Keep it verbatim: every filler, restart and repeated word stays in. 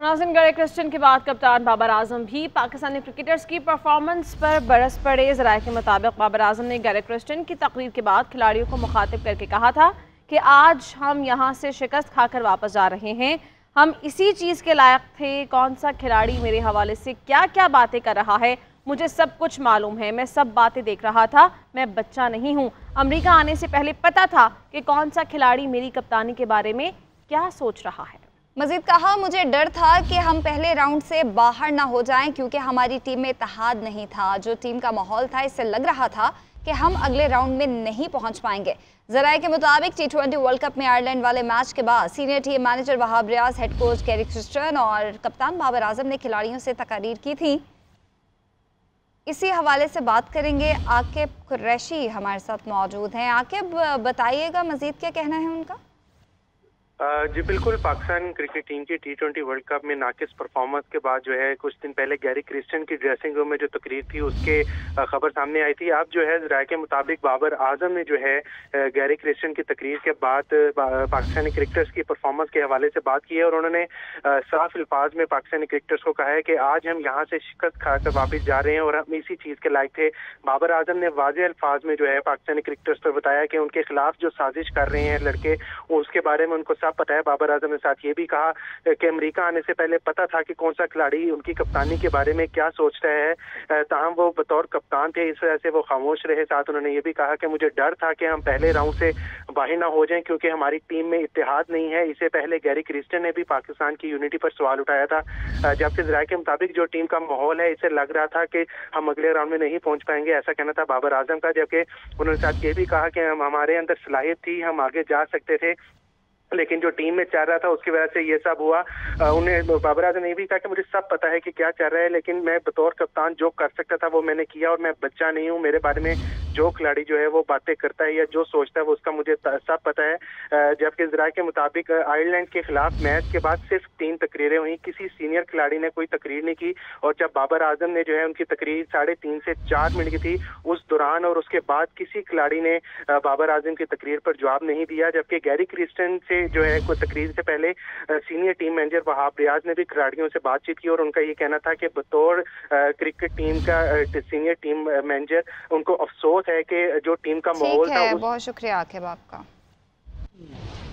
नाज़रीन, Gary Christian के बाद कप्तान बाबर आजम भी पाकिस्तानी क्रिकेटर्स की परफॉर्मेंस पर बरस पड़े। ज़राए के मुताबिक बाबर आजम ने गैरी क्रिस्टियन की तकरीर के बाद खिलाड़ियों को मुखातिब करके कहा था कि आज हम यहाँ से शिकस्त खाकर वापस जा रहे हैं, हम इसी चीज़ के लायक थे। कौन सा खिलाड़ी मेरे हवाले से क्या क्या बातें कर रहा है, मुझे सब कुछ मालूम है, मैं सब बातें देख रहा था, मैं बच्चा नहीं हूँ। अमेरिका आने से पहले पता था कि कौन सा खिलाड़ी मेरी कप्तानी के बारे में क्या सोच रहा है। मजीद कहा, मुझे डर था कि हम पहले राउंड से बाहर ना हो जाएं क्योंकि हमारी टीम में इत्तेहाद नहीं था। जो टीम का माहौल था, इससे लग रहा था कि हम अगले राउंड में नहीं पहुंच पाएंगे। ज़राए के मुताबिक टी ट्वेंटी वर्ल्ड कप में आयरलैंड वाले मैच के बाद senior team manager Wahab Riaz, head coach Gary Kirsten और कप्तान बाबर आजम ने खिलाड़ियों से तकारीर की थी। इसी हवाले से बात करेंगे। आकिब कुरैशी हमारे साथ मौजूद हैं। आकिब, बताइएगा मजीद क्या कहना है उनका। जी बिल्कुल, पाकिस्तान क्रिकेट टीम की टी ट्वेंटी वर्ल्ड कप में नाकिस परफॉर्मेंस के बाद जो है कुछ दिन पहले गैरी क्रिस्टियन की ड्रेसिंग रूम में जो तकरीर थी उसके खबर सामने आई थी। अब जो है ज़राए के मुताबिक बाबर आजम ने जो है गैरी क्रिस्टियन की तकरीर के बाद पाकिस्तानी क्रिकेटर्स की परफॉर्मेंस के हवाले से बात की है और उन्होंने साफ अल्फाज में पाकिस्तानी क्रिकेटर्स को कहा है कि आज हम यहाँ से शिकस्त खाकर वापस जा रहे हैं और हम इसी चीज़ के लायक थे। बाबर आजम ने वाज़ेह अल्फाज में जो है पाकिस्तानी क्रिकेटर्स पर बताया कि उनके खिलाफ जो साजिश कर रहे हैं लड़के, उसके बारे में उनको पता है। बाबर आजम ने साथ ये भी कहा कि अमेरिका आने से पहले पता था कि कौन सा खिलाड़ी उनकी कप्तानी के बारे में क्या सोचता है, ताहम वो बतौर कप्तान थे, इस वजह से वो खामोश रहे। साथ उन्होंने ये भी कहा कि मुझे डर था कि हम पहले राउंड से बाहर ना हो जाएं क्योंकि हमारी टीम में इत्तेहाद नहीं है। इससे पहले गैरी क्रिस्टियन ने भी पाकिस्तान की यूनिटी पर सवाल उठाया था, जबकि ज़राए के मुताबिक जो टीम का माहौल है, इससे लग रहा था कि हम अगले राउंड में नहीं पहुंच पाएंगे, ऐसा कहना था बाबर आजम का। जबकि उन्होंने साथ ये भी कहा कि हम हमारे अंदर सलाहियत थी, हम आगे जा सकते थे, लेकिन जो टीम में चल रहा था उसकी वजह से ये सब हुआ। उन्हें बाबर आजम ने भी कहा कि मुझे सब पता है कि क्या चल रहा है, लेकिन मैं बतौर कप्तान जो कर सकता था वो मैंने किया और मैं बच्चा नहीं हूँ। मेरे बारे में जो खिलाड़ी जो है वो बातें करता है या जो सोचता है वो उसका मुझे सब पता है। जबकि ज़राए के मुताबिक आयरलैंड के खिलाफ मैच के बाद सिर्फ तीन तकरीरें हुई, किसी सीनियर खिलाड़ी ने कोई तकरीर नहीं की और जब बाबर आजम ने जो है उनकी तकरीर साढ़े तीन से चार मिनट की थी, उस दौरान और उसके बाद किसी खिलाड़ी ने बाबर आजम की तकरीर पर जवाब नहीं दिया। जबकि गैरी क्रिस्टियन से जो है कोई तकरीर से पहले senior team manager Wahab Riaz ने भी खिलाड़ियों से बातचीत की और उनका ये कहना था कि बतौर क्रिकेट टीम का सीनियर टीम मैनेजर उनको अफसोस है कि जो टीम का माहौल था। बहुत शुक्रिया आकिब आपका।